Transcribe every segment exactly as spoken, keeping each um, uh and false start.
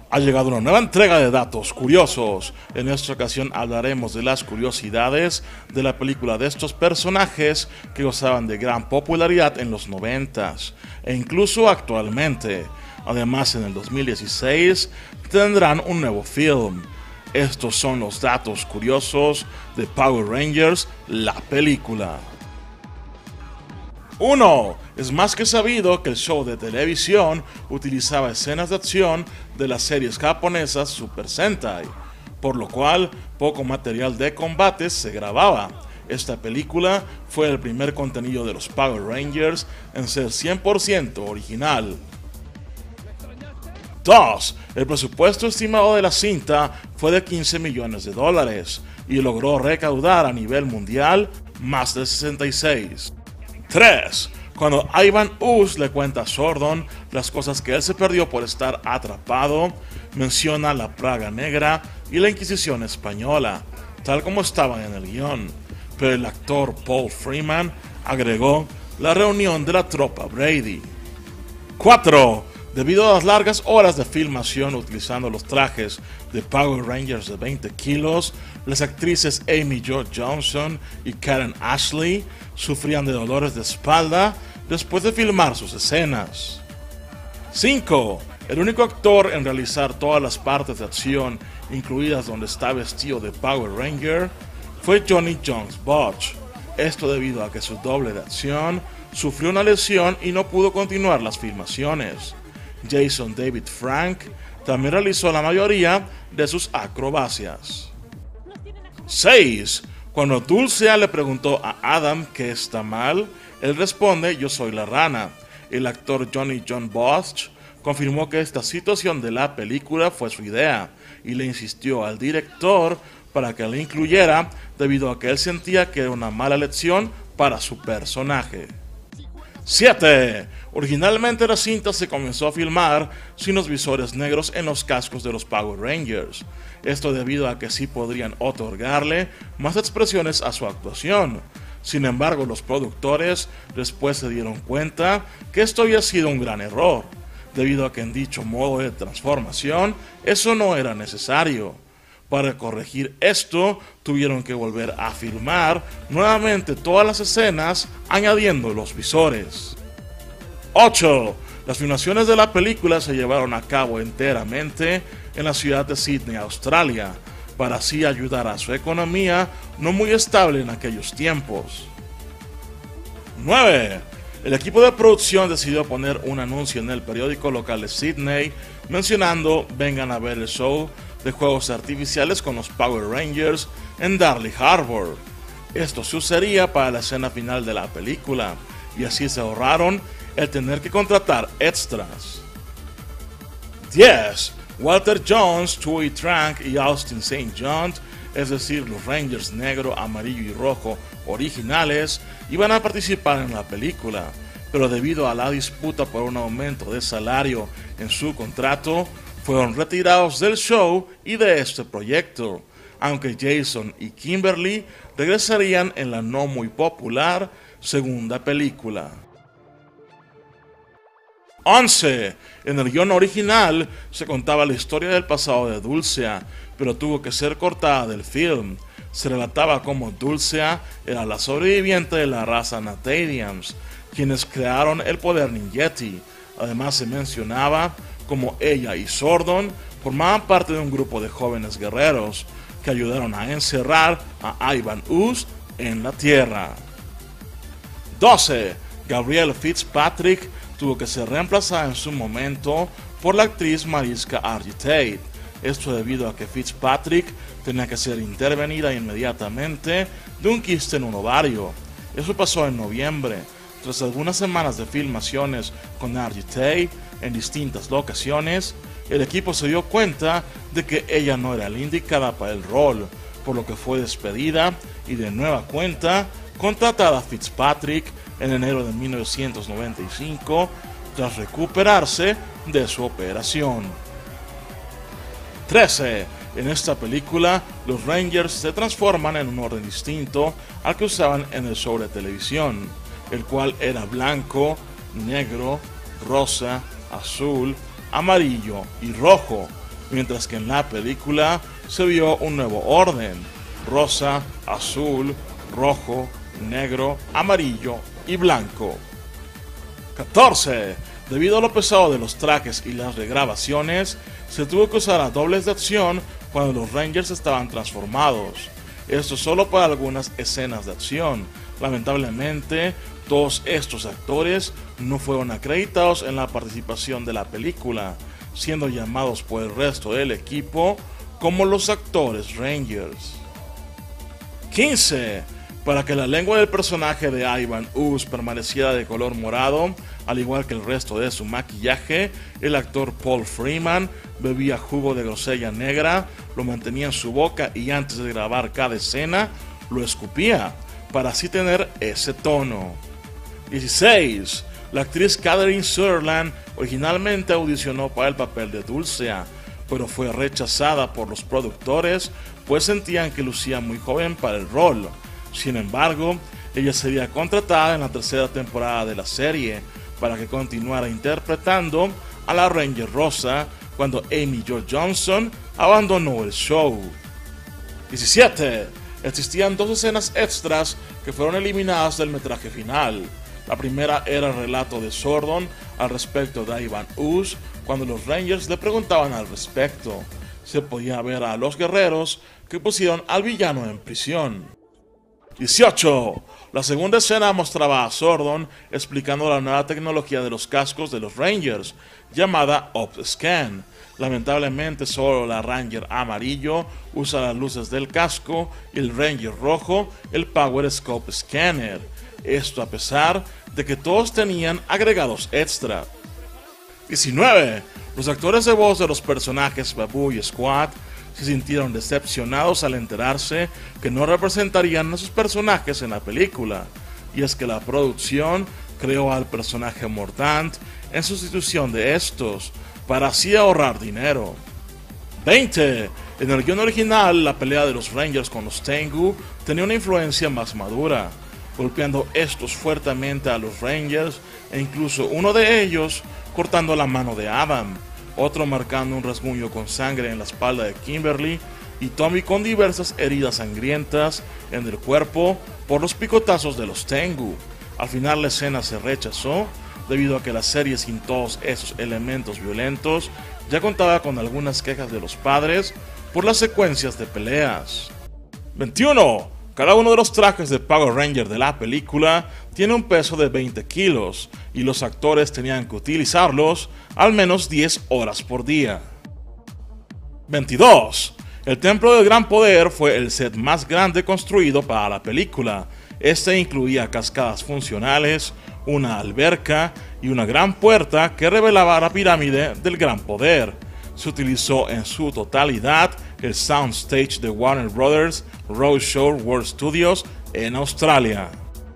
Ha llegado una nueva entrega de datos curiosos. En esta ocasión hablaremos de las curiosidades de la película de estos personajes que gozaban de gran popularidad en los noventas e incluso actualmente. Además, en el dos mil dieciséis tendrán un nuevo film. Estos son los datos curiosos de Power Rangers, la película. uno. Es más que sabido que el show de televisión utilizaba escenas de acción de las series japonesas Super Sentai, por lo cual poco material de combate se grababa. Esta película fue el primer contenido de los Power Rangers en ser cien por ciento original. dos. El presupuesto estimado de la cinta fue de quince millones de dólares y logró recaudar a nivel mundial más de sesenta y seis. tres. Cuando Ivan Ooze le cuenta a Zordon las cosas que él se perdió por estar atrapado, menciona la Praga Negra y la Inquisición Española, tal como estaban en el guión, pero el actor Paul Freeman agregó la reunión de la tropa Brady. cuatro. Debido a las largas horas de filmación utilizando los trajes de Power Rangers de veinte kilos, las actrices Amy Jo Johnson y Karen Ashley sufrían de dolores de espalda después de filmar sus escenas. cinco. El único actor en realizar todas las partes de acción, incluidas donde está vestido de Power Ranger, fue Johnny Jones Butch. Esto debido a que su doble de acción sufrió una lesión y no pudo continuar las filmaciones. Jason David Frank también realizó la mayoría de sus acrobacias. seis. Cuando Dulcea le preguntó a Adam qué está mal, él responde: yo soy la rana. El actor Johnny John Bosch confirmó que esta situación de la película fue su idea y le insistió al director para que la incluyera debido a que él sentía que era una mala elección para su personaje. siete. Originalmente la cinta se comenzó a filmar sin los visores negros en los cascos de los Power Rangers. Esto debido a que sí podrían otorgarle más expresiones a su actuación. Sin embargo, los productores después se dieron cuenta que esto había sido un gran error, debido a que en dicho modo de transformación eso no era necesario. Para corregir esto, tuvieron que volver a filmar nuevamente todas las escenas añadiendo los visores. ocho. Las filmaciones de la película se llevaron a cabo enteramente en la ciudad de Sydney, Australia, para así ayudar a su economía no muy estable en aquellos tiempos. nueve. El equipo de producción decidió poner un anuncio en el periódico local de Sydney mencionando: vengan a ver el show de juegos artificiales con los Power Rangers en Darling Harbour. Esto sucedería para la escena final de la película y así se ahorraron el tener que contratar extras. diez. Walter Jones, Chewie Trank y Austin Saint John, es decir, los Rangers negro, amarillo y rojo originales, iban a participar en la película, pero debido a la disputa por un aumento de salario en su contrato, fueron retirados del show y de este proyecto, aunque Jason y Kimberly regresarían en la no muy popular segunda película. once. En el guión original se contaba la historia del pasado de Dulcea, pero tuvo que ser cortada del film. Se relataba cómo Dulcea era la sobreviviente de la raza Natadians, quienes crearon el poder Ninjeti. Además se mencionaba como ella y Zordon formaban parte de un grupo de jóvenes guerreros que ayudaron a encerrar a Ivan Ooze en la Tierra. doce. Gabrielle Fitzpatrick tuvo que ser reemplazada en su momento por la actriz Mariska Hargitay. Esto debido a que Fitzpatrick tenía que ser intervenida inmediatamente de un quiste en un ovario. Eso pasó en noviembre. Tras algunas semanas de filmaciones con Hargitay en distintas locaciones, el equipo se dio cuenta de que ella no era la indicada para el rol, por lo que fue despedida y de nueva cuenta contratada a Fitzpatrick en enero de mil novecientos noventa y cinco tras recuperarse de su operación. trece. En esta película, los Rangers se transforman en un orden distinto al que usaban en el show de televisión, el cual era blanco, negro, rosa, azul, amarillo y rojo, mientras que en la película se vio un nuevo orden: rosa, azul, rojo, negro, amarillo y blanco. catorce. Debido a lo pesado de los trajes y las regrabaciones, se tuvo que usar a dobles de acción cuando los Rangers estaban transformados. Esto solo para algunas escenas de acción. Lamentablemente, todos estos actores no fueron acreditados en la participación de la película, siendo llamados por el resto del equipo como los actores Rangers. quince. Para que la lengua del personaje de Ivan Ooze permaneciera de color morado, al igual que el resto de su maquillaje, el actor Paul Freeman bebía jugo de grosella negra, lo mantenía en su boca y antes de grabar cada escena, lo escupía, para así tener ese tono. dieciséis. La actriz Catherine Sutherland originalmente audicionó para el papel de Dulcea, pero fue rechazada por los productores, pues sentían que lucía muy joven para el rol. Sin embargo, ella sería contratada en la tercera temporada de la serie para que continuara interpretando a la Ranger Rosa cuando Amy Jo Johnson abandonó el show. diecisiete. Existían dos escenas extras que fueron eliminadas del metraje final. La primera era el relato de Zordon al respecto de Ivan Ooze cuando los Rangers le preguntaban al respecto. Se podía ver a los guerreros que pusieron al villano en prisión. dieciocho. La segunda escena mostraba a Zordon explicando la nueva tecnología de los cascos de los Rangers, llamada OpScan. Lamentablemente solo la Ranger amarillo usa las luces del casco y el Ranger rojo el Power Scope Scanner. Esto a pesar de que todos tenían agregados extra. diecinueve. Los actores de voz de los personajes Babu y Squad se sintieron decepcionados al enterarse que no representarían a sus personajes en la película, y es que la producción creó al personaje Mordant en sustitución de estos, para así ahorrar dinero. veinte. En el guion original, la pelea de los Rangers con los Tengu tenía una influencia más madura, golpeando estos fuertemente a los Rangers e incluso uno de ellos cortando la mano de Adam, otro marcando un rasguño con sangre en la espalda de Kimberly y Tommy con diversas heridas sangrientas en el cuerpo por los picotazos de los Tengu. Al final la escena se rechazó debido a que la serie sin todos esos elementos violentos ya contaba con algunas quejas de los padres por las secuencias de peleas. veintiuno. Cada uno de los trajes de Power Ranger de la película tiene un peso de veinte kilos y los actores tenían que utilizarlos al menos diez horas por día. veintidós. El Templo del Gran Poder fue el set más grande construido para la película. Este incluía cascadas funcionales, una alberca y una gran puerta que revelaba la pirámide del Gran Poder. Se utilizó en su totalidad el soundstage de Warner Brothers Roadshow World Studios en Australia.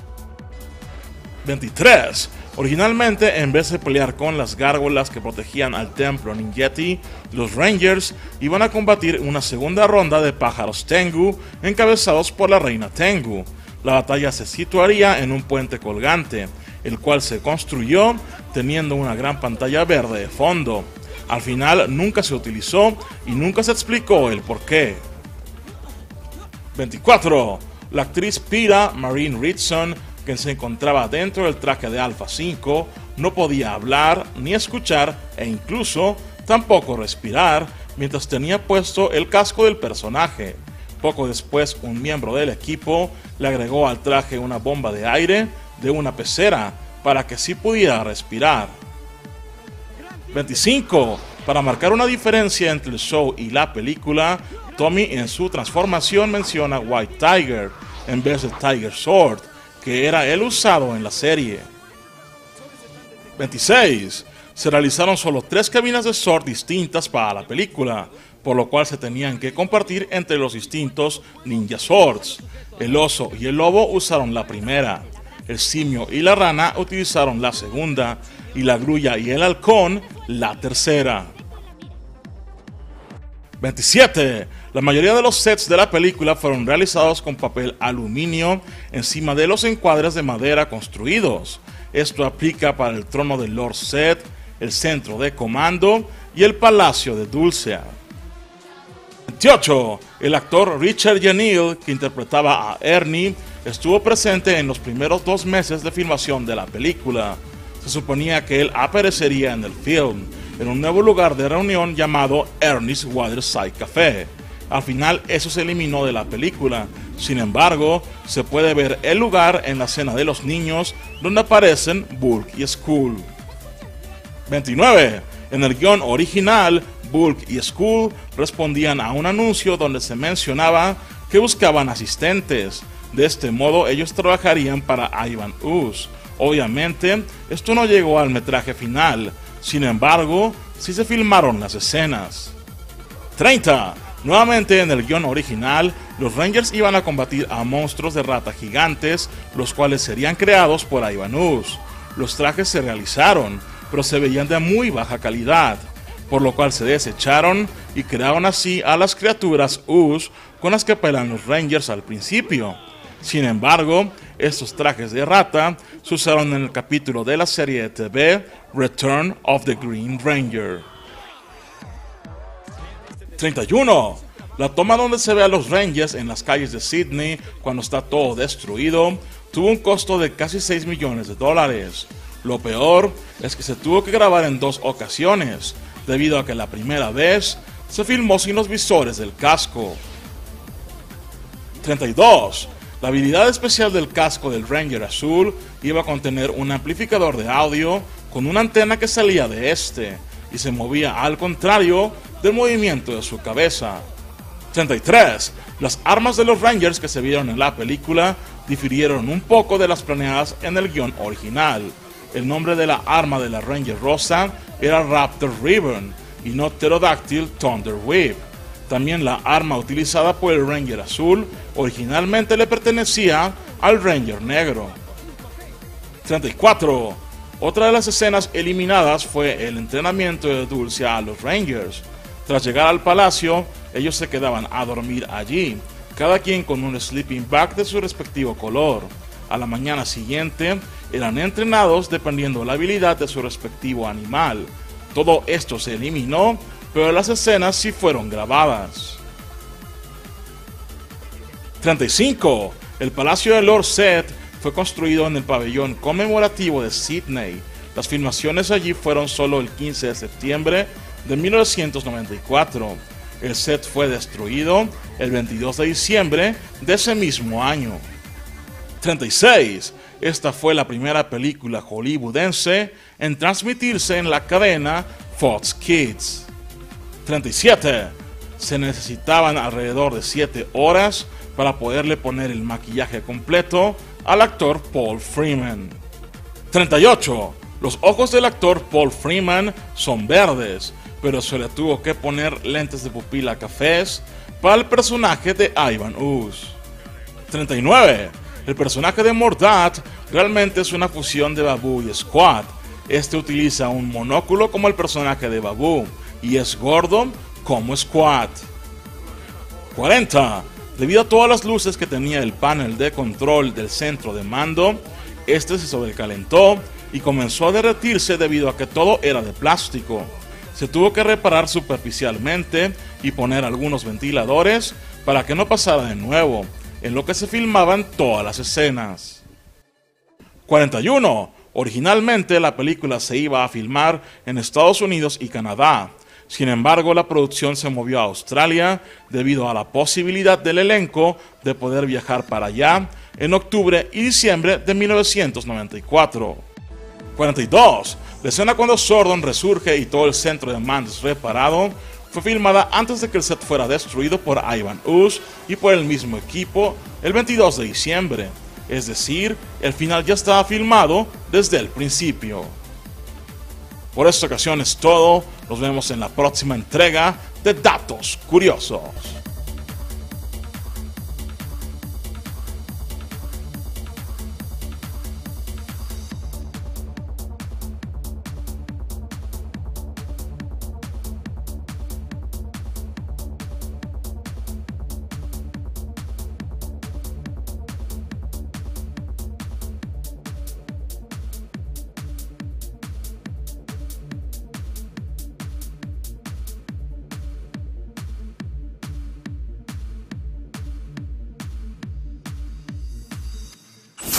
veintitrés. Originalmente, en vez de pelear con las gárgolas que protegían al templo Ninjeti, los Rangers iban a combatir una segunda ronda de pájaros Tengu encabezados por la reina Tengu. La batalla se situaría en un puente colgante, el cual se construyó teniendo una gran pantalla verde de fondo. Al final nunca se utilizó y nunca se explicó el porqué. veinticuatro. La actriz Pira Marine Ritson, que se encontraba dentro del traje de Alpha cinco, no podía hablar ni escuchar e incluso tampoco respirar mientras tenía puesto el casco del personaje. Poco después, un miembro del equipo le agregó al traje una bomba de aire de una pecera para que sí pudiera respirar. veinticinco. Para marcar una diferencia entre el show y la película, Tommy en su transformación menciona White Tiger en vez de Tiger Sword, que era el usado en la serie. veintiséis. Se realizaron solo tres cabinas de Sword distintas para la película, por lo cual se tenían que compartir entre los distintos Ninja Swords. El oso y el lobo usaron la primera, el simio y la rana utilizaron la segunda, y la grulla y el halcón la tercera. veintisiete. La mayoría de los sets de la película fueron realizados con papel aluminio encima de los encuadres de madera construidos. Esto aplica para el trono de Lord Zed, el centro de comando y el palacio de Dulcea. veintiocho. El actor Richard Jeneil, que interpretaba a Ernie, estuvo presente en los primeros dos meses de filmación de la película. Se suponía que él aparecería en el film, en un nuevo lugar de reunión llamado Ernie's Waterside Café. Al final eso se eliminó de la película. Sin embargo, se puede ver el lugar en la escena de los niños donde aparecen Bulk y Skull. veintinueve. En el guión original, Bulk y Skull respondían a un anuncio donde se mencionaba que buscaban asistentes. De este modo ellos trabajarían para Ivan Ooze. Obviamente, esto no llegó al metraje final. Sin embargo, sí se filmaron las escenas. treinta. Nuevamente en el guión original, los Rangers iban a combatir a monstruos de rata gigantes, los cuales serían creados por Ivan Ooze. Los trajes se realizaron, pero se veían de muy baja calidad, por lo cual se desecharon y crearon así a las criaturas Ooze con las que pelean los Rangers al principio. Sin embargo, estos trajes de rata se usaron en el capítulo de la serie de T V Return of the Green Ranger. treinta y uno. La toma donde se ve a los Rangers en las calles de Sydney cuando está todo destruido tuvo un costo de casi seis millones de dólares. Lo peor es que se tuvo que grabar en dos ocasiones, debido a que la primera vez se filmó sin los visores del casco. treinta y dos. La habilidad especial del casco del Ranger azul iba a contener un amplificador de audio con una antena que salía de este y se movía al contrario del movimiento de su cabeza. treinta y tres. Las armas de los Rangers que se vieron en la película difirieron un poco de las planeadas en el guión original. El nombre de la arma de la Ranger rosa era Raptor Ribbon y no Pterodactyl Thunder Whip. También la arma utilizada por el Ranger azul originalmente le pertenecía al Ranger negro. treinta y cuatro. Otra de las escenas eliminadas fue el entrenamiento de Dulcea a los Rangers. Tras llegar al palacio, ellos se quedaban a dormir allí, cada quien con un sleeping bag de su respectivo color. A la mañana siguiente, eran entrenados dependiendo de la habilidad de su respectivo animal. Todo esto se eliminó, pero las escenas sí fueron grabadas. treinta y cinco. El Palacio de Lord Zed fue construido en el pabellón conmemorativo de Sydney. Las filmaciones allí fueron solo el quince de septiembre de mil novecientos noventa y cuatro. El set fue destruido el veintidós de diciembre de ese mismo año. treinta y seis. Esta fue la primera película hollywoodense en transmitirse en la cadena Fox Kids. treinta y siete. Se necesitaban alrededor de siete horas para poderle poner el maquillaje completo al actor Paul Freeman. treinta y ocho. Los ojos del actor Paul Freeman son verdes, pero se le tuvo que poner lentes de pupila cafés para el personaje de Ivan Ooze. treinta y nueve. El personaje de Mordat realmente es una fusión de Babu y Squat. Este utiliza un monóculo como el personaje de Babu y es gordo como Squat. cuarenta. Debido a todas las luces que tenía el panel de control del centro de mando, este se sobrecalentó y comenzó a derretirse debido a que todo era de plástico. Se tuvo que reparar superficialmente y poner algunos ventiladores para que no pasara de nuevo, en lo que se filmaban todas las escenas. cuarenta y uno. Originalmente la película se iba a filmar en Estados Unidos y Canadá. Sin embargo, la producción se movió a Australia debido a la posibilidad del elenco de poder viajar para allá en octubre y diciembre de mil novecientos noventa y cuatro. cuarenta y dos. La escena cuando Zordon resurge y todo el centro de mando es reparado fue filmada antes de que el set fuera destruido por Ivan Ooze y por el mismo equipo el veintidós de diciembre. Es decir, el final ya estaba filmado desde el principio. Por esta ocasión es todo. Nos vemos en la próxima entrega de Datos Curiosos.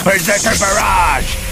¡Es Desert Barrage!